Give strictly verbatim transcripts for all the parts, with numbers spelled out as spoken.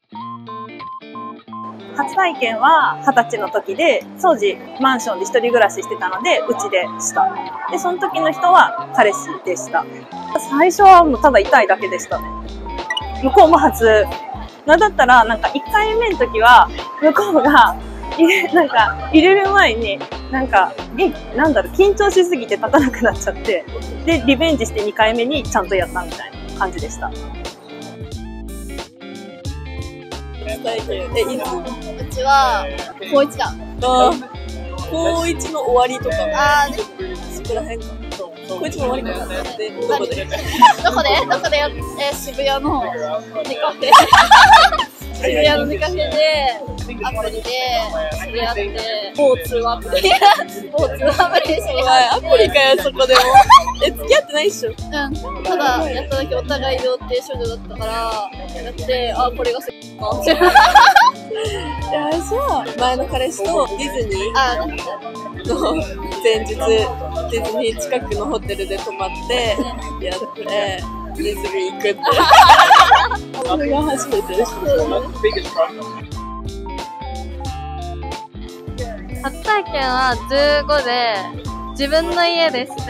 初体験は二十歳の時で、当時マンションで一人暮らししてたので、うちでした。で、その時の人は彼氏でした。最初はもうただ痛いだけでしたね。向こうも初。なんだったら、なんかいっかいめの時は、向こうが、なんか入れる前に、なんか、なんだろう、緊張しすぎて立たなくなっちゃって、で、リベンジしてにかいめにちゃんとやったみたいな感じでした。 え、いつ？ うちは高一だ。 あ高一の終わりとか。 あー、 そこら辺か。高一の終わりかな。で、どこで？ どこで？どこでやっえ渋谷のネカフェ。渋谷のネカフェでアプリで知り合って、某通話アプリ。某通話アプリで知り合って。 アプリかよ、そこでも。え、付き合ってないっしょ？うん。 ただ、やっただけお互い童貞少女だったから、やって、あ、これが好きか。 いや、じゃあ、前の彼氏とディズニーの前日、ディズニー近くのホテルで泊まって、やって、ディズニー行くって。それが初めてです。 初体験はじゅうごで、自分の家でして、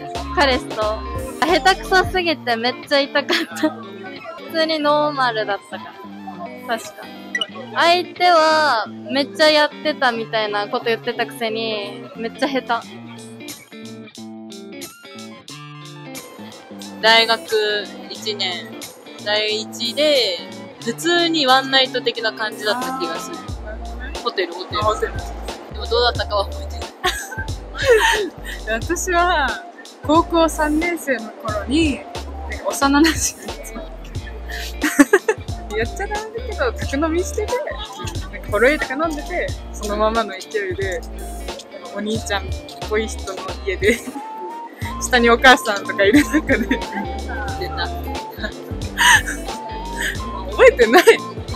彼氏と、下手くそすぎてめっちゃ痛かった。普通にノーマルだったから。確か。相手はめっちゃやってたみたいなこと言ってたくせに、めっちゃ下手。 大学いちねん、第一で、普通にワンナイト的な感じだった気がする。ホテル、ホテル。でもどうだったかは覚えてない。 私は、高校さんねん生の頃に、なんか幼馴染に集まって、やっちゃダメだけど、宅飲みしてて、なんかほろ酔いとか飲んでて、そのままの勢いで、お兄ちゃんっぽい人の家で、下にお母さんとかいる中で、出た。覚えてない。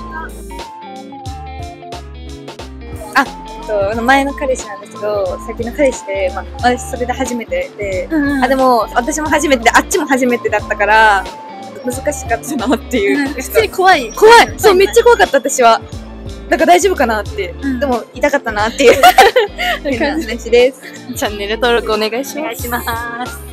あ、前の彼氏なんですけど、先の彼氏で、まあ、私それで初めてで、うんうん、あ、でも、私も初めてで、あっちも初めてだったから、難しかったなっていう。うん、普通に怖い。怖い。そう、めっちゃ怖かった、私は。なんか大丈夫かなって。うん、でも、痛かったなっていう感じです。 チャンネル登録お願いします。 お願いします。